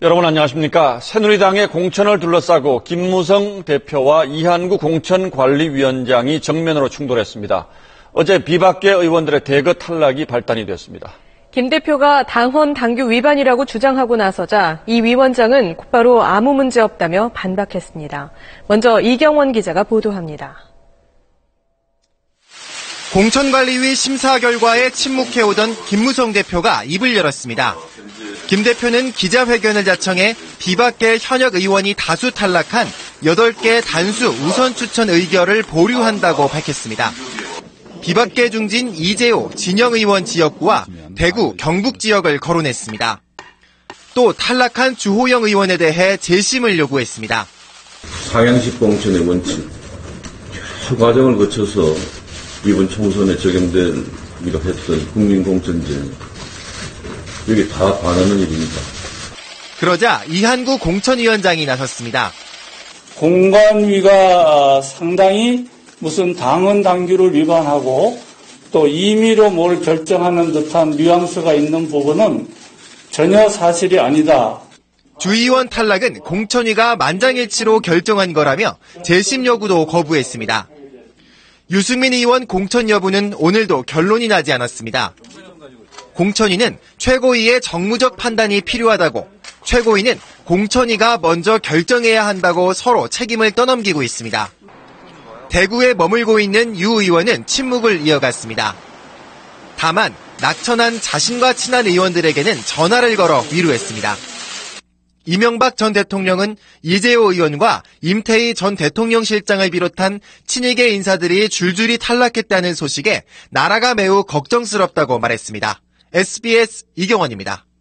여러분 안녕하십니까. 새누리당의 공천을 둘러싸고 김무성 대표와 이한구 공천관리위원장이 정면으로 충돌했습니다. 어제 비박계 의원들의 대거 탈락이 발단이 됐습니다. 김 대표가 당헌 당규 위반이라고 주장하고 나서자 이 위원장은 곧바로 아무 문제 없다며 반박했습니다. 먼저 이경원 기자가 보도합니다. 공천관리위 심사 결과에 침묵해오던 김무성 대표가 입을 열었습니다. 김 대표는 기자회견을 자청해 비박계 현역 의원이 다수 탈락한 8개 단수 우선 추천 의결을 보류한다고 밝혔습니다. 비박계 중진 이재호 진영 의원 지역구와 대구 경북 지역을 거론했습니다. 또 탈락한 주호영 의원에 대해 재심을 요구했습니다. 상향식 공천의 원칙, 여러 과정을 거쳐서 이번 총선에 적용된 우리가 했던 국민공천제, 여기 다 반하는 일입니다. 그러자 이한구 공천위원장이 나섰습니다. 공관위가 상당히 무슨 당헌 당규를 위반하고 또 임의로 뭘 결정하는 듯한 뉘앙스가 있는 부분은 전혀 사실이 아니다. 주의원 탈락은 공천위가 만장일치로 결정한 거라며 재심 요구도 거부했습니다. 유승민 의원 공천 여부는 오늘도 결론이 나지 않았습니다. 공천위는 최고위의 정무적 판단이 필요하다고, 최고위는 공천위가 먼저 결정해야 한다고 서로 책임을 떠넘기고 있습니다. 대구에 머물고 있는 유 의원은 침묵을 이어갔습니다. 다만 낙천한 자신과 친한 의원들에게는 전화를 걸어 위로했습니다. 이명박 전 대통령은 이재호 의원과 임태희 전 대통령 실장을 비롯한 친이계 인사들이 줄줄이 탈락했다는 소식에 나라가 매우 걱정스럽다고 말했습니다. SBS 이경원입니다.